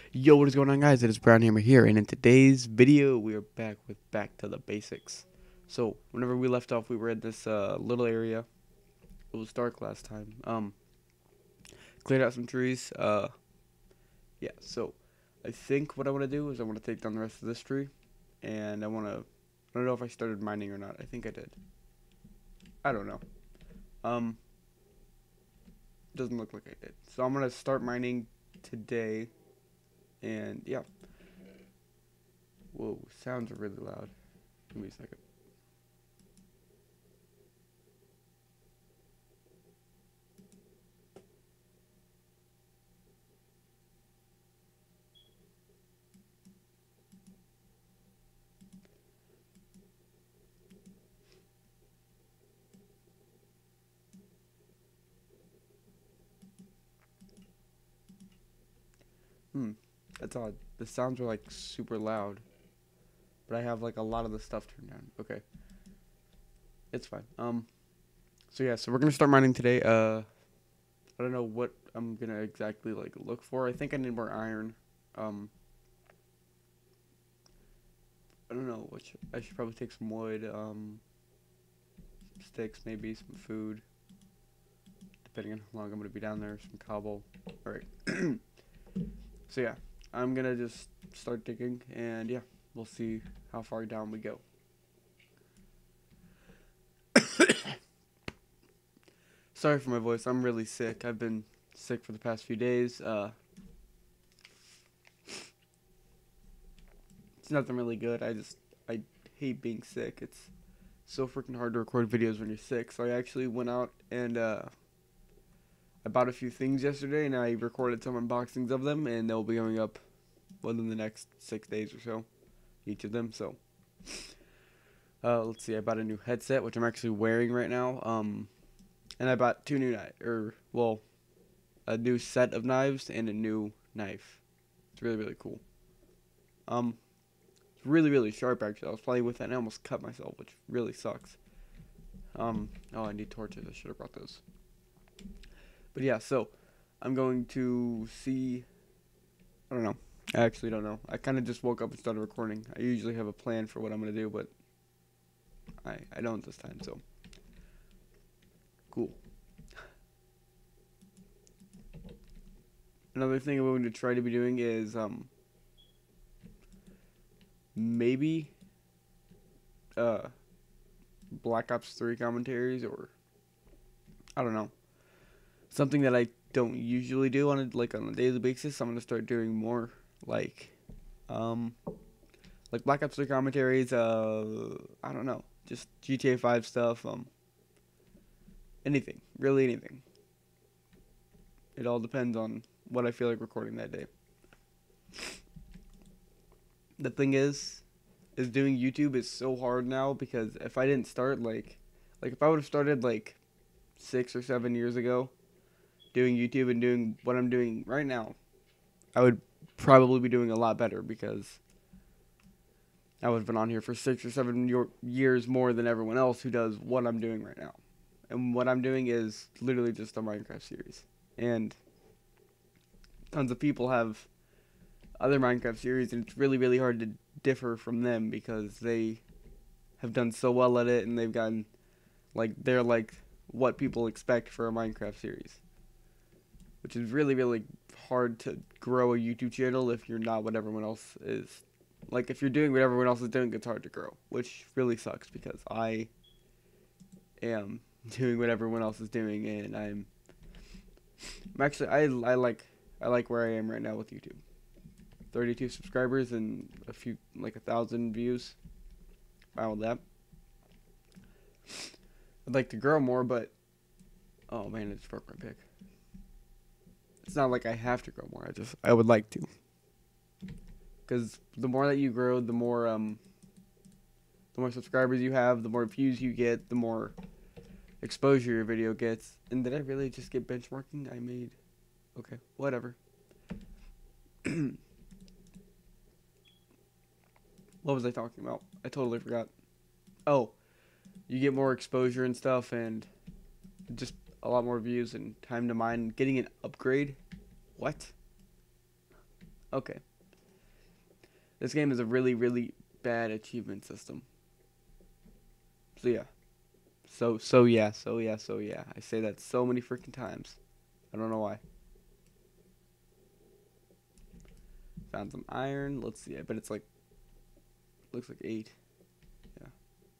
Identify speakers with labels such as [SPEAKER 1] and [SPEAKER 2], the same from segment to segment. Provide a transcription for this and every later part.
[SPEAKER 1] Yo, what is going on, guys? It is Brown Hammer here, and in today's video, we are back with Back to the Basics. So, whenever we left off, we were at this little area. It was dark last time. Cleared out some trees. Yeah. So, I think what I want to do is I want to take down the rest of this tree, and I don't know if I started mining or not. I think I did. I don't know. Um, doesn't look like I did. So I'm gonna start mining today, and yeah. Whoa, sounds are really loud. Give me a second. Hmm, that's odd. The sounds are like super loud, but I have like a lot of the stuff turned down. Okay, it's fine. So yeah, so we're gonna start mining today. I don't know what I'm gonna exactly like look for. I think I need more iron. Um, I don't know. I should probably take some wood. Some sticks, maybe some food, depending on how long I'm gonna be down there. Some cobble. All right. So yeah, I'm gonna just start digging, and yeah, we'll see how far down we go. Sorry for my voice. I'm really sick. I've been sick for the past few days. It's nothing really good. I hate being sick. It's so freaking hard to record videos when you're sick. So I actually went out and I bought a few things yesterday, and I recorded some unboxings of them, and they'll be going up within the next 6 days or so, each of them. So let's see. I bought a new headset, which I'm actually wearing right now. And I bought two new a new set of knives and a new knife. It's really really cool. Um, it's really really sharp actually. I was playing with it and I almost cut myself, which really sucks. Oh, I need torches. I should have brought those. But yeah, so I'm going to see. I don't know. I actually don't know. I kind of just woke up and started recording. I usually have a plan for what I'm gonna do, but I don't this time. So cool. Another thing I'm going to try to be doing is maybe uh Black Ops 3 commentaries, or I don't know, something that I don't usually do on a daily basis. I'm gonna start doing more like um like Black Ops 3 commentaries. I don't know, just GTA 5 stuff. Anything, really anything. It all depends on what I feel like recording that day. The thing is doing YouTube is so hard now because if I didn't start like if I would have started like 6 or 7 years ago doing YouTube and doing what I'm doing right now, I would probably be doing a lot better because I would have been on here for 6 or 7 years more than everyone else who does what I'm doing right now. And what I'm doing is literally just a Minecraft series. And tons of people have other Minecraft series, and it's really, really hard to differ from them because they have done so well at it and they've gotten, like, they're like what people expect for a Minecraft series. Which is really, really hard to grow a YouTube channel if you're not what everyone else is. Like, if you're doing what everyone else is doing, it's hard to grow, which really sucks because I am doing what everyone else is doing, and I'm actually I like where I am right now with YouTube. 32 subscribers and a few like 1,000 views. Wow, that. I'd like to grow more, but oh man, it's broke my pick. It's not like I have to grow more. I would like to, because the more that you grow, the more subscribers you have, the more views you get, the more exposure your video gets. And did I really just get benchmarking? I made okay, whatever. What was I talking about? I totally forgot. Oh, you get more exposure and stuff, and just a lot more views and time to mine. Getting an upgrade? What? Okay. This game is a really, really bad achievement system. So yeah. So yeah. I say that so many freaking times. I don't know why. Found some iron. Let's see. I bet it's like, looks like 8. Yeah.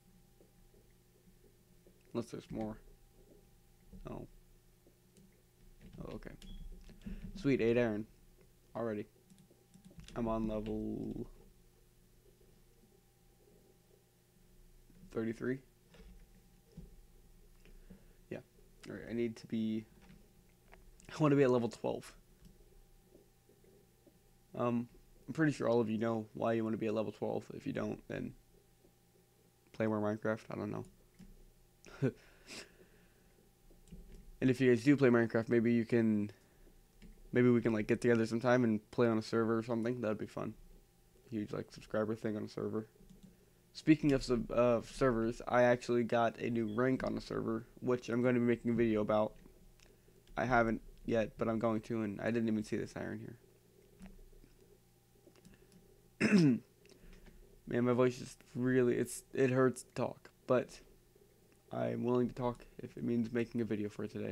[SPEAKER 1] Unless there's more. Oh. Oh, okay. Sweet, 8 iron. Already. I'm on level 33. Yeah. Alright, I need to be... I want to be at level 12. I'm pretty sure all of you know why you want to be at level 12. If you don't, then play more Minecraft. I don't know. And if you guys do play Minecraft, maybe we can like get together sometime and play on a server or something. That'd be fun. Huge like subscriber thing on a server. Speaking of servers, I actually got a new rank on the server, which I'm going to be making a video about. I haven't yet, but I'm going to, and I didn't even see this iron here. Man, my voice is really, it hurts to talk, but I'm willing to talk if it means making a video for today.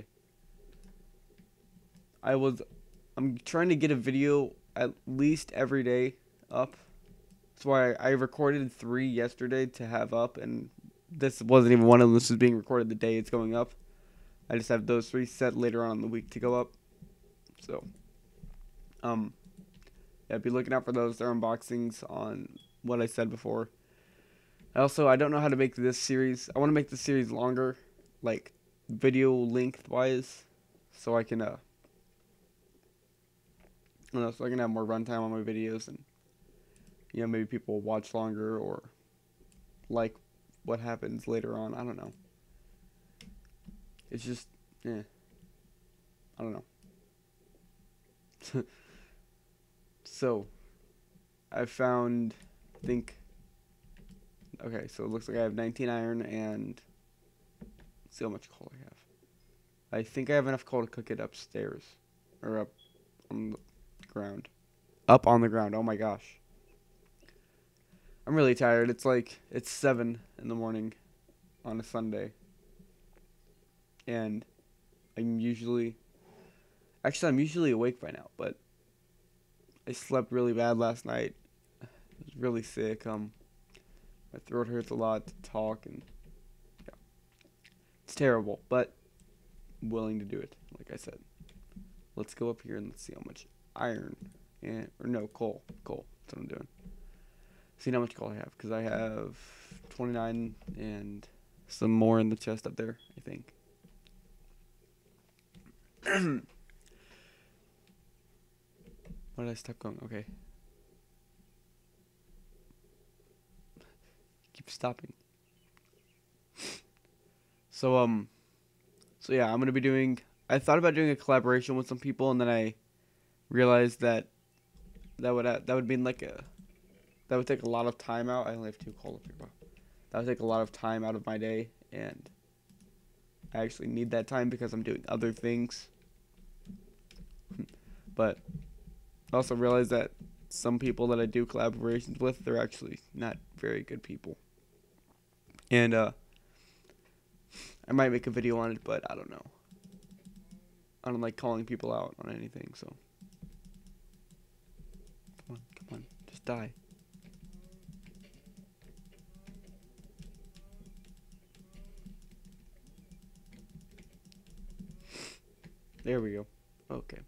[SPEAKER 1] I'm trying to get a video at least every day up. That's why I recorded 3 yesterday to have up, and this wasn't even one of them. This is being recorded the day it's going up. I just have those 3 set later on in the week to go up. So, yeah, be looking out for those. They're unboxings on what I said before. Also, I don't know how to make this series. I want to make the series longer, like video length-wise, so I can, so I can have more runtime on my videos, and maybe people will watch longer or like what happens later on. I don't know. It's just, I don't know. So, I found, okay, so it looks like I have 19 iron and, let's see how much coal I have. I think I have enough coal to cook it upstairs, or up on the ground. Up on the ground, oh my gosh. I'm really tired. It's 7 in the morning on a Sunday. And I'm usually awake by now, but I slept really bad last night. I was really sick. My throat hurts a lot to talk, and yeah. It's terrible, but I'm willing to do it, like I said. Let's go up here and let's see how much iron coal. Coal. That's what I'm doing. See how much coal I have, because I have 29 and some more in the chest up there, I think. Why did I stop going? Okay. Keep stopping. So yeah, I'm gonna be doing. I thought about doing a collaboration with some people, and then I realized that would mean that would take a lot of time out. I only have 2 coal up here, bro. That would take a lot of time out of my day, and I actually need that time because I'm doing other things. But I also realized that some people that I do collaborations with, they're actually not very good people. And I might make a video on it, but I don't know. I don't like calling people out on anything, so. Come on, just die. There we go. Okay.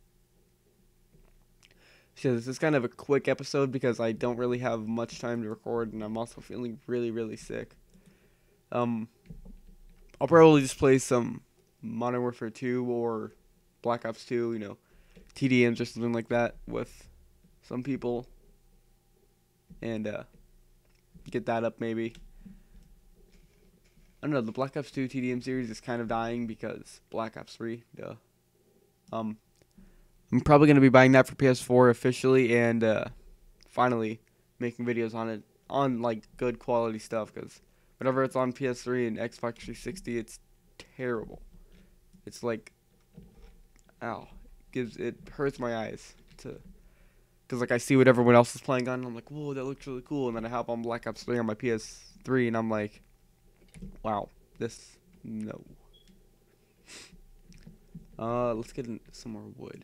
[SPEAKER 1] So this is kind of a quick episode because I don't really have much time to record, and I'm also feeling really, really sick. I'll probably just play some Modern Warfare 2 or Black Ops 2, TDMs or something like that with some people, and get that up maybe. I don't know, the Black Ops 2 TDM series is kind of dying because Black Ops 3, duh. I'm probably going to be buying that for PS4 officially, and finally making videos on it, on like good quality stuff, because whenever it's on PS3 and Xbox 360, it's terrible. It's like, ow, it hurts my eyes to Because, like, I see what everyone else is playing on, and I'm like, whoa, that looks really cool. And then I hop on Black Ops 3 on my PS3, and I'm like, wow, this, no. Let's get some more wood.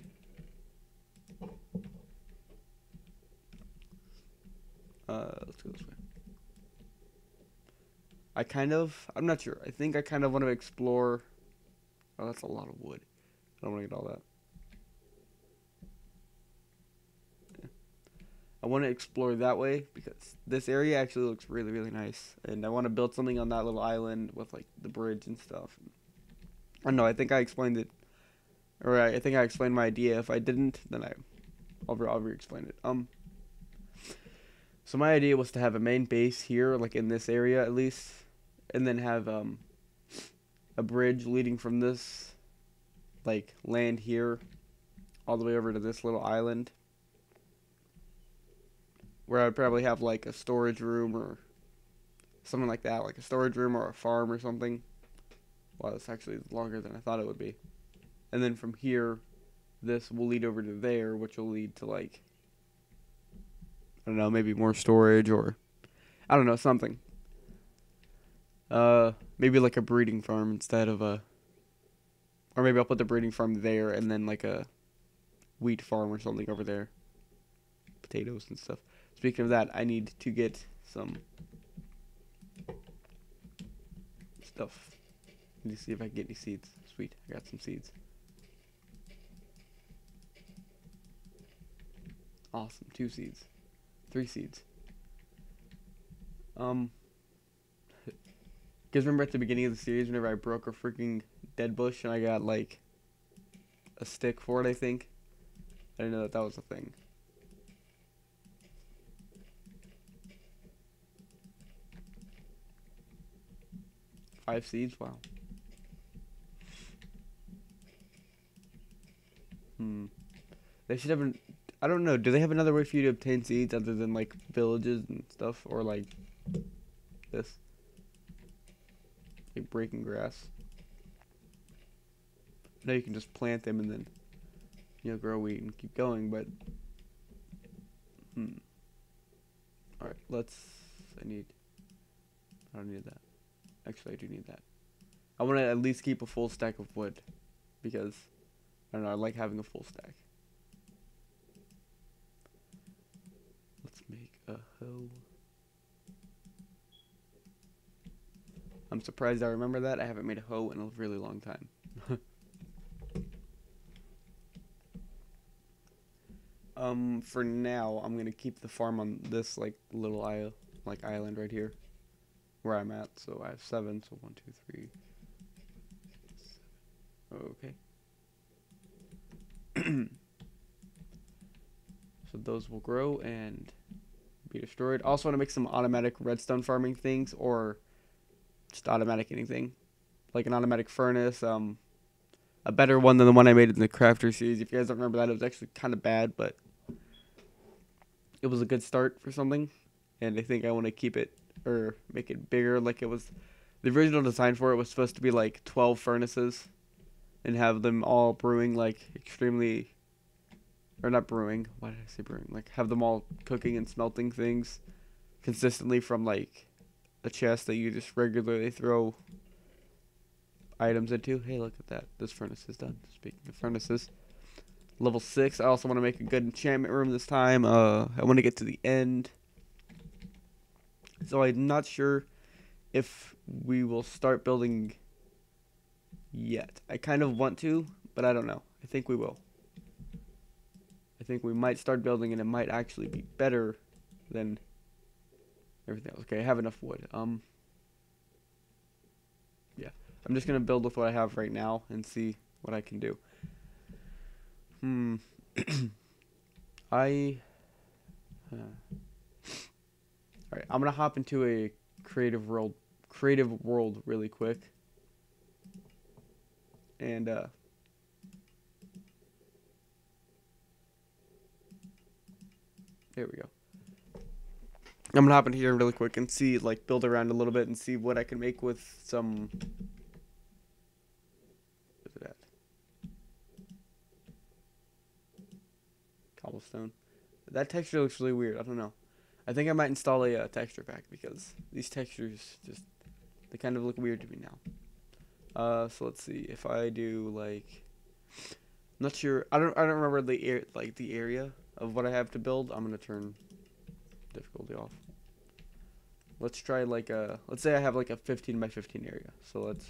[SPEAKER 1] Let's go this way. I'm not sure. I think I kind of want to explore. Oh, that's a lot of wood. I don't want to get all that. Yeah. I want to explore that way because this area actually looks really, really nice. And I want to build something on that little island with, like, the bridge and stuff. I don't know, I think I explained it. Or I think I explained my idea. If I didn't, then I'll re-explain it. So my idea was to have a main base here, like in this area at least, and then have a bridge leading from this, like, land here all the way over to this little island, where I'd probably have, like, a storage room or something like that, like a storage room or a farm or something. Wow, it's actually longer than I thought it would be. And then from here, this will lead over to there, which will lead to, like, I don't know, maybe more storage or, I don't know, something. Maybe like a breeding farm instead of or maybe I'll put the breeding farm there and then like a wheat farm or something over there. Potatoes and stuff. Speaking of that, I need to get some stuff. Let me see if I can get any seeds. Sweet, I got some seeds. Awesome, 2 seeds. 3 seeds. You guys remember at the beginning of the series whenever I broke a freaking dead bush and I got, like, a stick for it, I think? I didn't know that was a thing. Five seeds? Wow. They should have I don't know, do they have another way for you to obtain seeds other than, like, villages and stuff? Or, like, this? Like breaking grass. I know you can just plant them and then, you know, grow wheat and keep going, but alright, I don't need that. Actually, I do need that. I want to at least keep a full stack of wood because, I don't know, I like having a full stack. Let's make a hoe. I'm surprised I remember that. I haven't made a hoe in a really long time. For now, I'm gonna keep the farm on this, like, little island right here, where I'm at. So I have 7. So 1, 2, 3, 7. Okay. So those will grow and be destroyed. I also want to make some automatic redstone farming things, or just automatic anything, like an automatic furnace. A better one than the one I made in the crafter series. If you guys don't remember that, it was actually kind of bad, but it was a good start for something, and I think I want to keep it or make it bigger. Like, it was, the original design for it was supposed to be like 12 furnaces and have them all brewing, like, extremely, or not brewing, why did I say brewing, like, have them all cooking and smelting things consistently from, like, a chest that you just regularly throw items into. Hey, look at that, this furnace is done. Speaking of furnaces, level 6. I also want to make a good enchantment room this time. I want to get to the end, so I'm not sure if we will start building yet. I kind of want to, but I don't know. I think we will. I think we might start building, and it might actually be better than everything else. Okay, I have enough wood. Yeah, I'm just gonna build with what I have right now and see what I can do. Alright, I'm gonna hop into a creative world really quick, and there we go. I'm gonna hop in here really quick and see, like, build around a little bit and see what I can make with some. Where's it at? Cobblestone. that texture looks really weird. I don't know. I think I might install a texture pack because these textures just they kind of look weird to me now. So let's see if I do like, I'm not sure. I don't remember the area of what I have to build. I'm gonna turn difficulty off. Let's try like let's say I have like a 15 by 15 area. So let's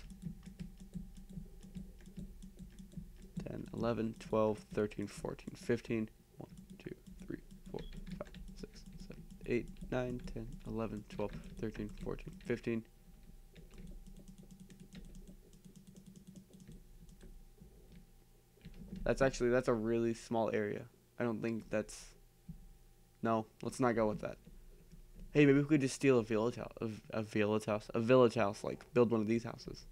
[SPEAKER 1] 10, 11, 12, 13, 14, 15. 1, 2, 3, 4, 5, 6, 7, 8, 9, 10, 11, 12, 13, 14, 15. That's a really small area. I don't think that's, no, let's not go with that. Hey, maybe we could just steal a village house, a village house, like build one of these houses.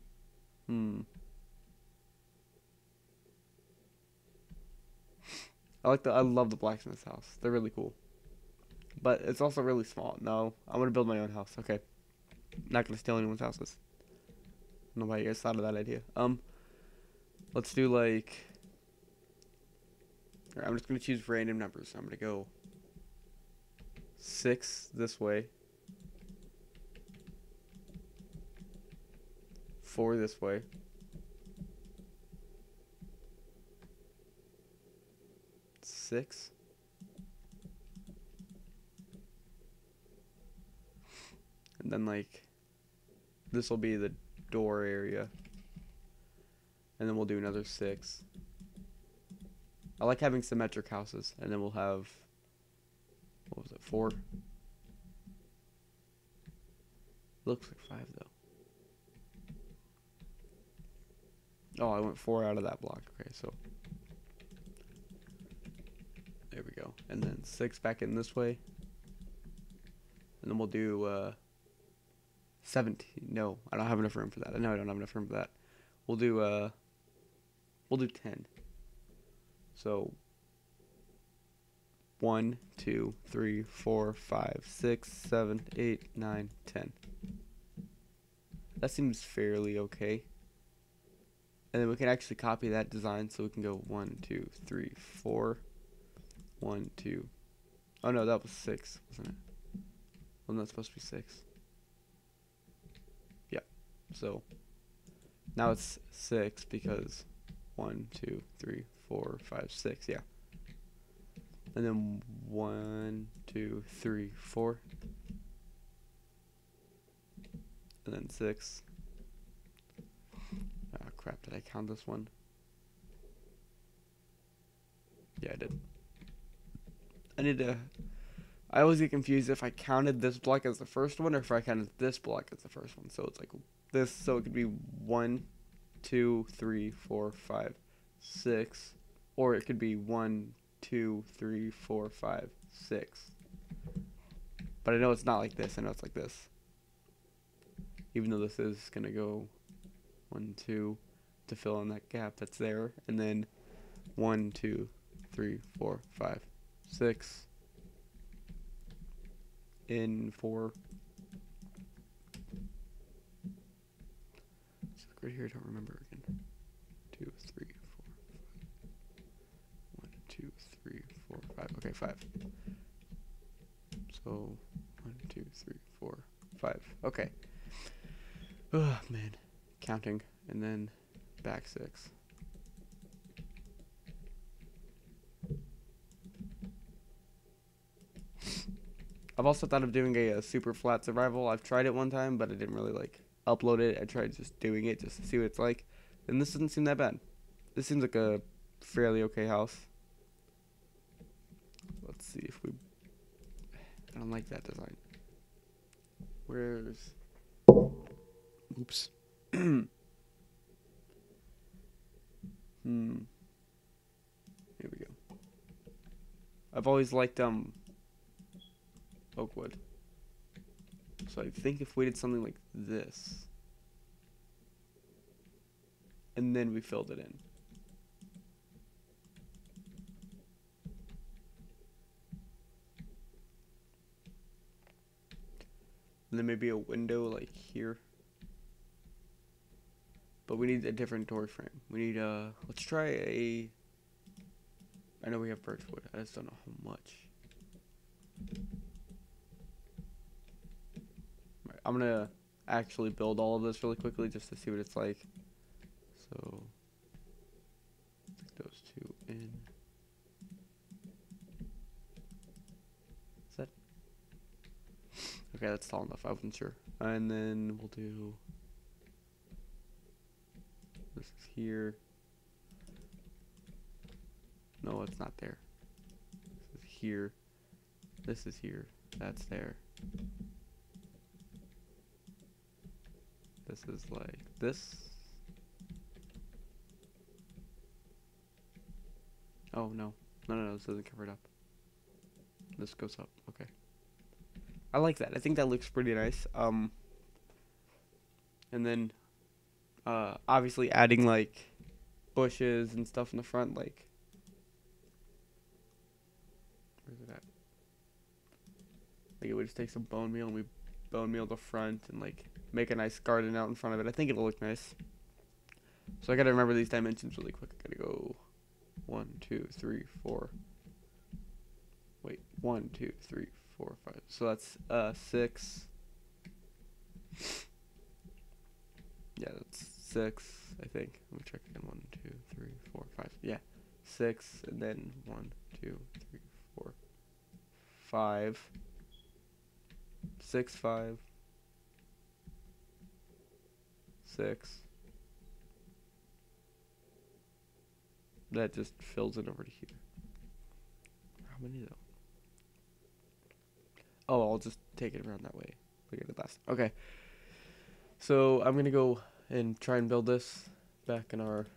[SPEAKER 1] I love the blacksmith's house. They're really cool. But it's also really small. No, I'm gonna build my own house. Okay. Not gonna steal anyone's houses. I don't know why you guys thought of that idea. Let's do like, alright, I'm just gonna choose random numbers. I'm gonna go 6 this way, 4 this way, 6, and then like this will be the door area, and then we'll do another 6. I like having symmetric houses, and then we'll have, what was it, 4? Looks like 5 though. Oh, I went 4 out of that block. Okay, so there we go. And then 6 back in this way. And then we'll do 17. No, I don't have enough room for that. I know I don't have enough room for that. We'll do 10. So 1, 2, 3, 4, 5, 6, 7, 8, 9, 10. That seems fairly okay. And then we can actually copy that design, so we can go 1, 2, 3, 4. 1, 2. Oh no, that was 6, wasn't it? Wasn't that supposed to be 6? Yeah. So now it's 6 because 1, 2, 3, 4, 5, 6. Yeah. And then 1, 2, 3, 4. And then 6. Oh crap, did I count this one? Yeah, I did. I always get confused if I counted this block as the first one or if I counted this block as the first one. So it's like this, so it could be 1, 2, 3, 4, 5, 6. Or it could be 1, 2, 3, 4, 5, 6. But I know it's not like this. I know it's like this. Even though this is going to go 1, 2 to fill in that gap that's there. And then 1, 2, 3, 4, 5, 6. In 4. So right here, I don't remember again. 2, 3, 4, 5. 1, 2, 3, 4, 5. Okay, 5. So 1, 2, 3, 4, 5. Okay. Oh man, counting, and then back 6. I've also thought of doing a super flat survival. I've tried it one time, but I didn't really like upload it. I tried just doing it just to see what it's like, and this doesn't seem that bad. This seems like a fairly okay house. Let's see if we. I don't like that design. Where's? Oops. Here we go. I've always liked oak wood. So I think if we did something like this, and then we filled it in. And then maybe a window like here. But we need a different door frame. We need let's try an I know we have birch wood. I just don't know how much. Right, I'm gonna actually build all of this really quickly just to see what it's like. So, stick those two in. Is that okay? That's tall enough. I wasn't sure. And then we'll do this is here. No, it's not there. This is here. This is here. That's there. This is like this. Oh no. No, this doesn't cover it up. This goes up. Okay. I like that. I think that looks pretty nice. And then obviously adding like bushes and stuff in the front, like where's it at? Like it would just take some bone meal and we bone meal the front and like make a nice garden out in front of it. I think it'll look nice. So I gotta remember these dimensions really quick. I gotta go 1, 2, 3, 4. Wait, 1, 2, 3, 4, 5. So that's 6. Yeah, that's 6, I think. Let me check again. 1, 2, 3, 4, 5. Yeah. 6 and then 1, 2, 3, 4, 5. 6, 5. 6. That just fills it over to here. How many though? Oh, I'll just take it around that way. Look at the last. Okay. So I'm gonna go and try and build this back in our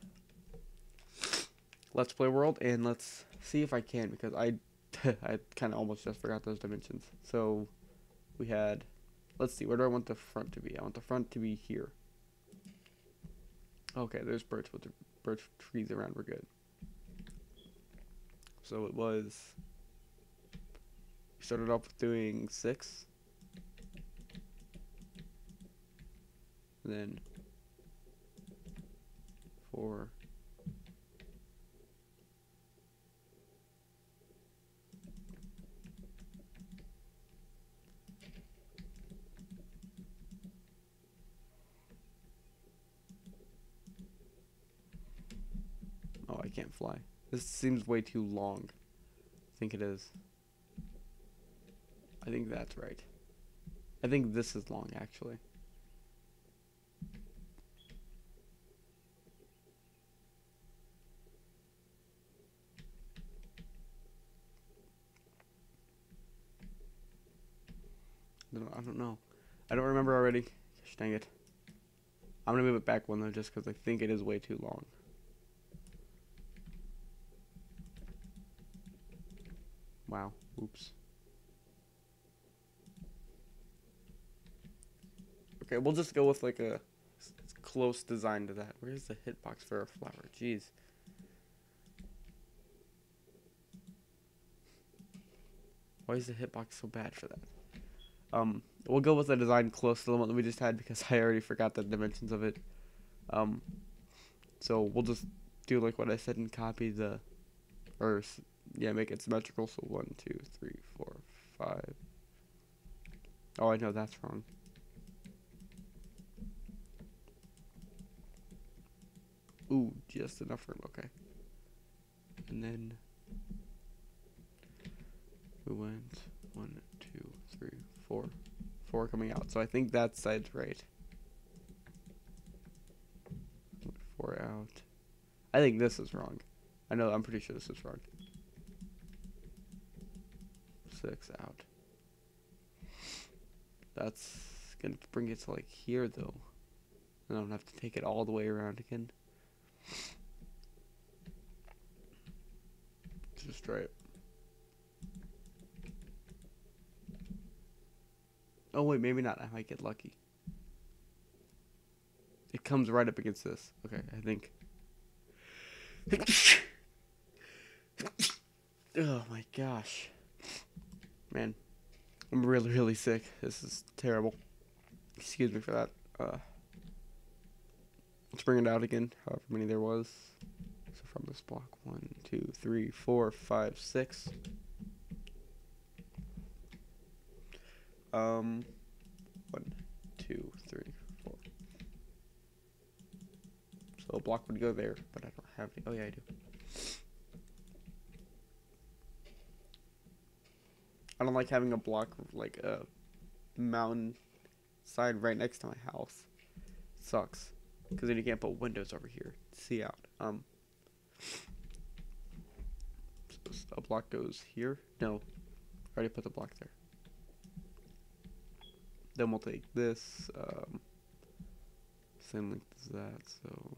[SPEAKER 1] Let's Play world, and let's see if I can, because I I kind of almost just forgot those dimensions. So we had, let's see, where do I want the front to be? I want the front to be here. Okay, there's birch with the birch trees around. We're good. So it was, we started off with doing 6. Then 4. Oh, I can't fly. This seems way too long. I think it is. I think that's right. I think this is long, actually. I don't know. I don't remember already. Gosh dang it. I'm gonna move it back one though, just because I think it is way too long. Wow. Oops. Okay, we'll just go with like a close design to that. Where's the hitbox for a flower? Jeez. Why is the hitbox so bad for that? We'll go with a design close to the one that we just had because I already forgot the dimensions of it. So we'll just do like what I said and copy the, or yeah, make it symmetrical. So 1, 2, 3, 4, 5. Oh, I know that's wrong. Ooh, just enough room. Okay. And then we went 1, 2, 3, 4. 4 coming out. So I think that side's right. 4 out. I think this is wrong. I'm pretty sure this is wrong. 6 out. That's gonna bring it to like here though. I don't have to take it all the way around again. Just try it. Oh wait, maybe not. I might get lucky. It comes right up against this. Okay, I think. Oh my gosh. Man, I'm really, really sick. This is terrible. Excuse me for that. Let's bring it out again, however many there was. So from this block, 1, 2, 3, 4, 5, 6. 1, 2, 3, 4. So a block would go there, but I don't have any. Oh yeah, I do. I don't like having a block like a mountain side right next to my house. It sucks, because then you can't put windows over here to see out. So a block goes here. No, I already put the block there. Then we'll take this, same length as that, so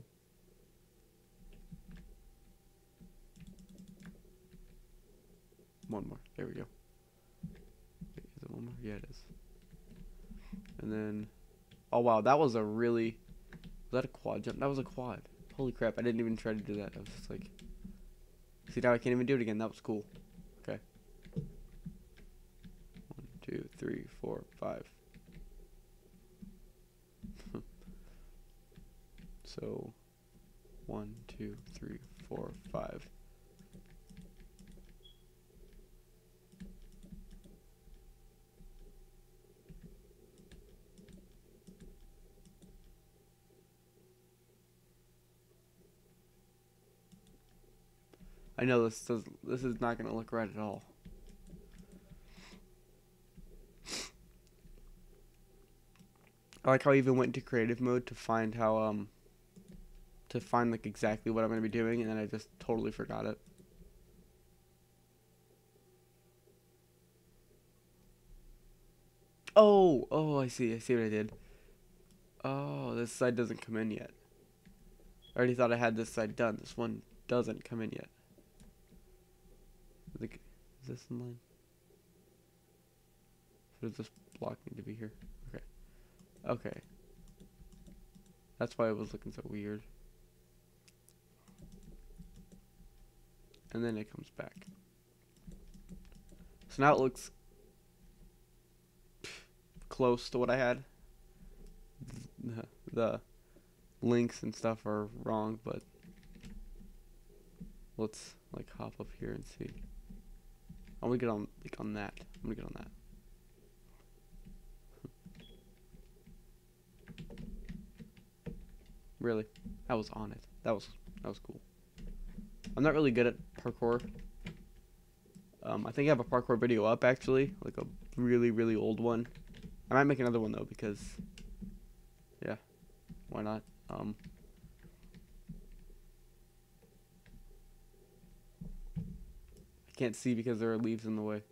[SPEAKER 1] one more. There we go. Wait, is it one more? Yeah, it is. And then, oh wow, that was a really, was that a quad jump? That was a quad. Holy crap, I didn't even try to do that. I was just like, see, now I can't even do it again. That was cool. Okay. 1, 2, 3, 4, 5. So 1, 2, 3, 4, 5. I know this is not gonna look right at all. I like how I even went into creative mode to find how to find like exactly what I'm gonna be doing, and then I just totally forgot it. Oh, I see what I did. Oh, this side doesn't come in yet. I already thought I had this side done. This one doesn't come in yet. Is this in line? So does this block need to be here? Okay. Okay. That's why it was looking so weird. And then it comes back. So now it looks close to what I had. The links and stuff are wrong, but let's like hop up here and see. I'm gonna get on like on that. I'm gonna get on that. Really? I was on it. That was cool. I'm not really good at parkour. I think I have a parkour video up actually, like a really old one. I might make another one though because yeah, why not? I can't see because there are leaves in the way.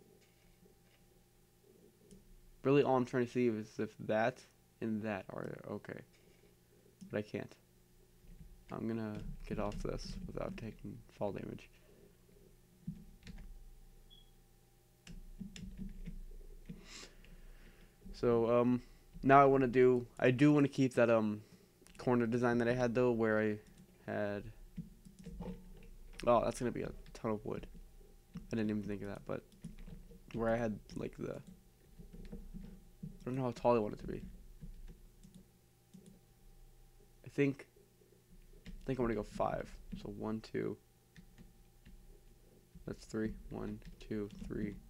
[SPEAKER 1] Really all I'm trying to see is if that and that are okay. But I can't. I'm gonna get off this without taking fall damage. So now I do want to keep that corner design that I had though, where I had, oh, that's gonna be a ton of wood. I didn't even think of that, but where I had like I don't know how tall I want it to be. I think I'm gonna go 5. So 1, 2. That's 3. 1, 2, 3. And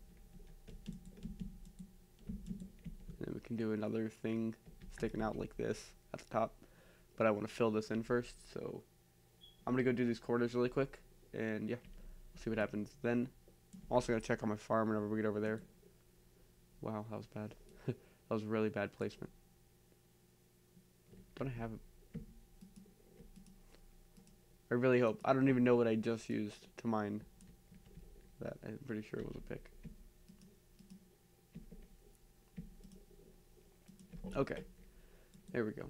[SPEAKER 1] then we can do another thing sticking out like this at the top. But I want to fill this in first, so I'm gonna go do these corners really quick, and yeah, see what happens. Then I'm also gonna check on my farm whenever we get over there. Wow, that was bad. That was really bad placement. Don't I have it? I really hope. I don't even know what I just used to mine that. I'm pretty sure it was a pick. Okay. There we go.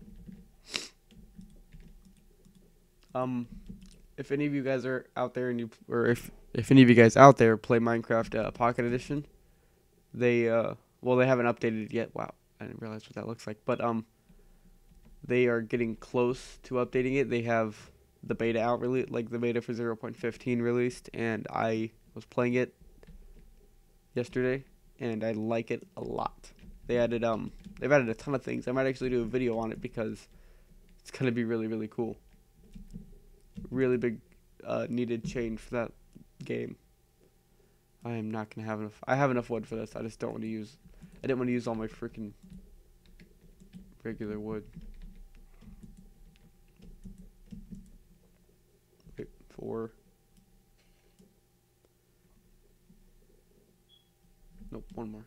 [SPEAKER 1] If any of you guys are out there and if any of you guys out there play Minecraft Pocket Edition, they well, they haven't updated it yet. Wow, I didn't realize what that looks like. But they are getting close to updating it. They have the beta out, really, like the beta for 0.15 released, and I was playing it yesterday, and I like it a lot. They've added a ton of things. I might actually do a video on it because it's gonna be really cool. Really big needed change for that game. I am not gonna have enough. I have enough wood for this. I just don't want to use. I didn't want to use all my freaking regular wood. Wait, 4. Nope, 1 more.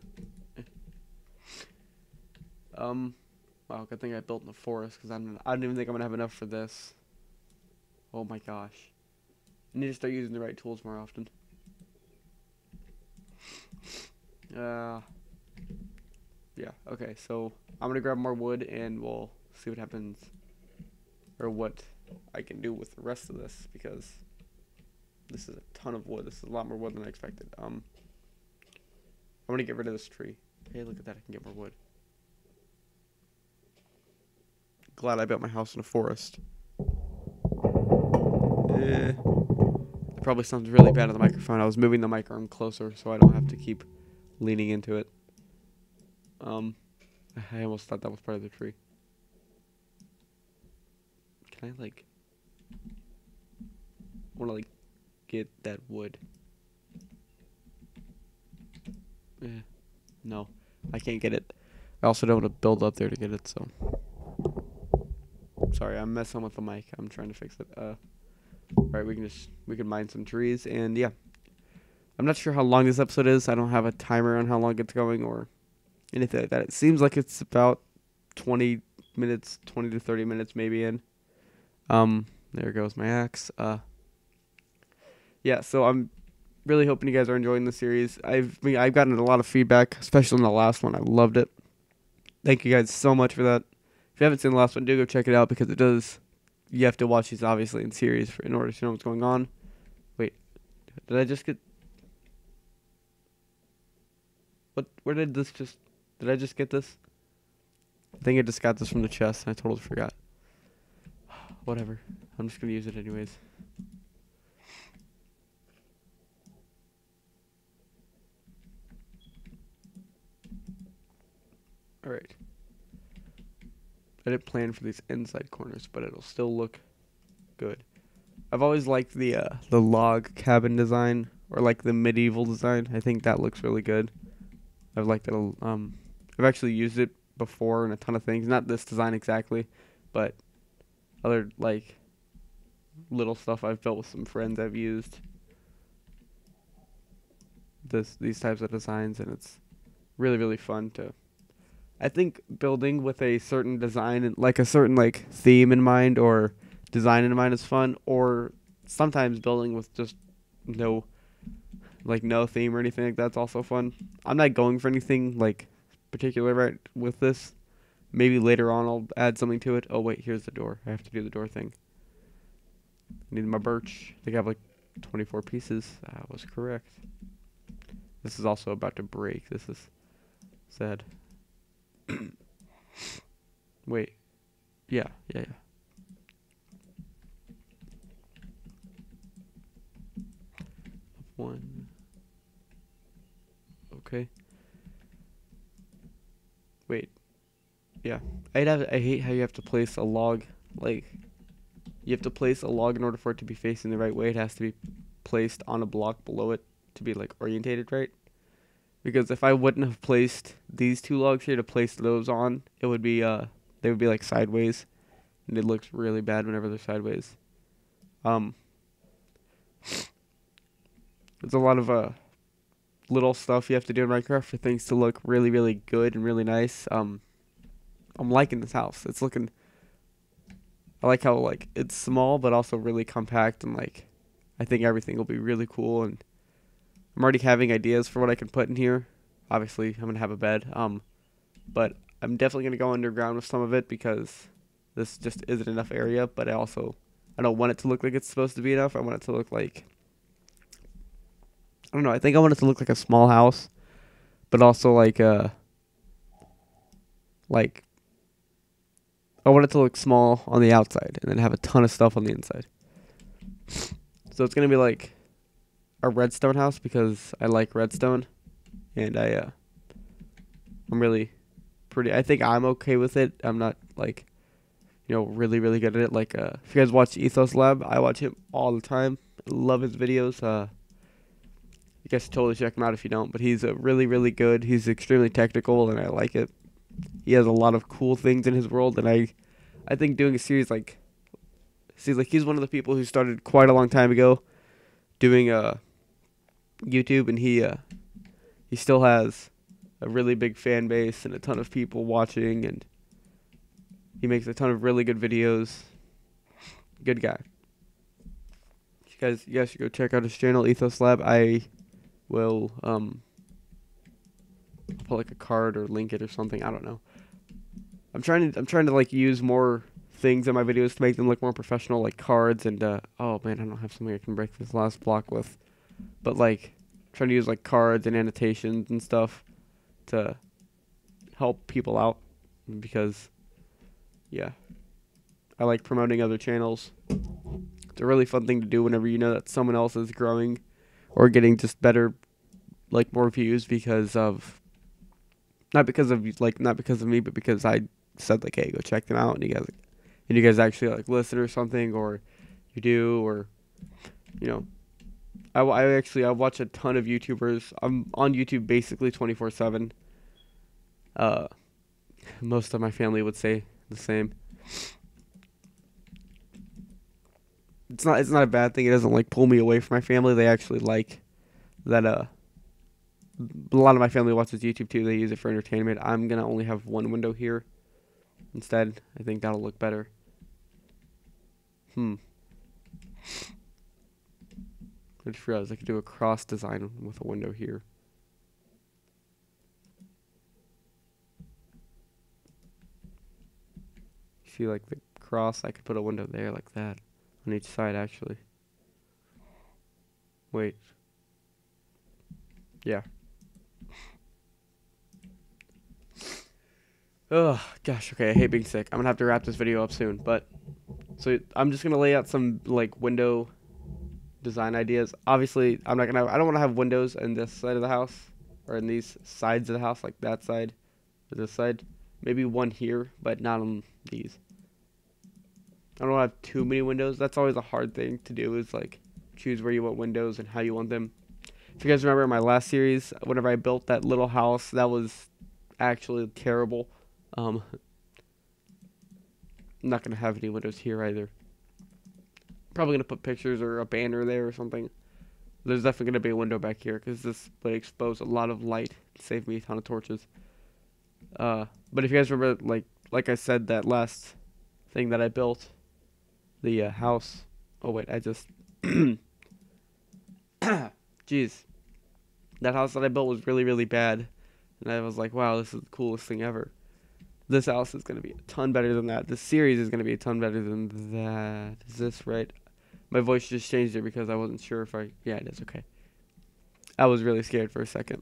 [SPEAKER 1] Wow, good thing I built in the forest because I don't even think I'm gonna have enough for this. Oh my gosh, I need to start using the right tools more often. Yeah, okay, so I'm gonna grab more wood and we'll see what happens, or what I can do with the rest of this, because this is a ton of wood. This is a lot more wood than I expected. I'm gonna get rid of this tree. Hey, look at that, I can get more wood. Glad I built my house in a forest. It probably sounds really bad on the microphone. I was moving the mic arm closer so I don't have to keep leaning into it. I almost thought that was part of the tree. Can I like... I want to like get that wood. No, I can't get it. I also don't want to build up there to get it, so... Sorry, I'm messing with the mic. I'm trying to fix it. Alright, we can mine some trees, and yeah. I'm not sure how long this episode is. I don't have a timer on how long it's going or anything like that. It seems like it's about 20 minutes, 20 to 30 minutes maybe in. There goes my axe. Yeah, so I'm really hoping you guys are enjoying the series. I've gotten a lot of feedback, especially in the last one. I loved it. Thank you guys so much for that. If you haven't seen the last one, do go check it out, because it does... You have to watch these, obviously, in series in order to know what's going on. Wait, did I just get... What? Where did this just... Did I just get this? I think I just got this from the chest, and I totally forgot. Whatever. I'm just going to use it anyways. Alright. I didn't plan for these inside corners, but it'll still look good. I've always liked the log cabin design, or like the medieval design. I think that looks really good. I've liked it. I've actually used it before in a ton of things. Not this design exactly, but other like little stuff I've built with some friends. I've used these types of designs, and it's really, really fun to... I think building with a certain design and like a certain like theme in mind or design in mind is fun, or sometimes building with just no theme or anything like that's also fun. I'm not going for anything like particular right with this. Maybe later on I'll add something to it. Oh wait, here's the door. I have to do the door thing. I need my birch. I think I have like 24 pieces. I was correct. This is also about to break. This is sad. Wait. Yeah. 1. Okay. Wait. Yeah. I hate how you have to place a log. Like, you have to place a log in order for it to be facing the right way. It has to be placed on a block below it to be like orientated right. Because if I wouldn't have placed these 2 logs here to place those on, it would be they would be like sideways, and it looks really bad whenever they're sideways. There's a lot of little stuff you have to do in Minecraft for things to look really, really good and really nice. I'm liking this house. It's looking... I like how like it's small but also really compact, and like I think everything will be really cool, and I'm already having ideas for what I can put in here. Obviously, I'm going to have a bed. But I'm definitely going to go underground with some of it because this just isn't enough area. But I don't want it to look like it's supposed to be enough. I want it to look like... I don't know. I think I want it to look like a small house. But also like I want it to look small on the outside and then have a ton of stuff on the inside. So it's going to be like a redstone house because I like redstone, and I'm really I think I'm okay with it. I'm not like, really, really good at it. Like, if you guys watch Ethos Lab, I watch him all the time. love his videos. You guys should totally check him out if you don't. But he's really, really good. He's extremely technical, and I like it. He has a lot of cool things in his world, and I think doing a series like, he's one of the people who started quite a long time ago doing YouTube, and he still has a really big fan base and a ton of people watching, and he makes a ton of really good videos. Good guy. You guys should go check out his channel, Ethos Lab. I will put like a card or link it or something. I don't know. I'm trying to like use more things in my videos to make them look more professional, like cards and oh man, I don't have something I can break this last block with. But like trying to use like cards and annotations and stuff to help people out, because yeah, I like promoting other channels. It's a really fun thing to do whenever you know that someone else is growing or getting just better, like more views because of not because of me, but because I said like, hey, go check them out, and you guys actually like listen or something, or you do, or you know, I watch a ton of YouTubers. I'm on YouTube basically 24/7. Most of my family would say the same. It's not a bad thing. It doesn't like pull me away from my family. They actually like that. A lot of my family watches YouTube too. They use it for entertainment. I'm gonna only have one window here instead. I think that'll look better. I just realized I could do a cross design with a window here. See, like the cross, I could put a window there like that on each side, actually. Wait. Yeah. Oh, gosh, okay, I hate being sick. I'm gonna have to wrap this video up soon, but so I'm just gonna lay out some like window design ideas. Obviously, I don't want to have windows in this side of the house or in these sides of the house, like that side or this side. Maybe one here, but not on these. I don't want to have too many windows. That's always a hard thing to do, is like choose where you want windows and how you want them. If you guys remember in my last series, whenever I built that little house, that was actually terrible. I'm not going to have any windows here either. Probably going to put pictures or a banner there or something. There's definitely going to be a window back here because this would expose a lot of light and save me a ton of torches. But if you guys remember, like I said, that last thing that I built, the house. Oh wait, I just jeez, that house that I built was really, really bad, and I was like, wow, this is the coolest thing ever. This house is going to be a ton better than that. This series is going to be a ton better than that. Is this right? My voice just changed it because I wasn't sure if yeah, it is. Okay. I was really scared for a second.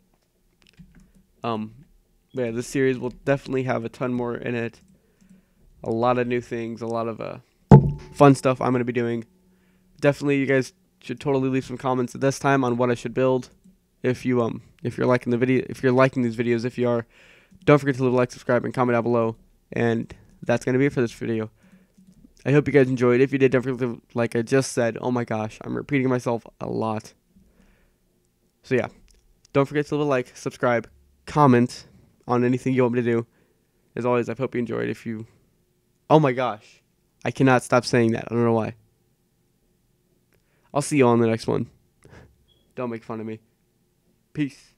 [SPEAKER 1] Yeah, this series will definitely have a ton more in it. A lot of new things, a lot of fun stuff I'm going to be doing. Definitely, you guys should totally leave some comments at this time on what I should build. If you're liking the video, if you're liking these videos, if you are, don't forget to leave a like, subscribe, and comment down below. And that's going to be it for this video. I hope you guys enjoyed. If you did, don't forget, like I just said, oh my gosh, I'm repeating myself a lot. So yeah, don't forget to leave a like, subscribe, comment on anything you want me to do. As always, I hope you enjoyed. Oh my gosh, I cannot stop saying that. I don't know why. I'll see you all in the next one. Don't make fun of me. Peace.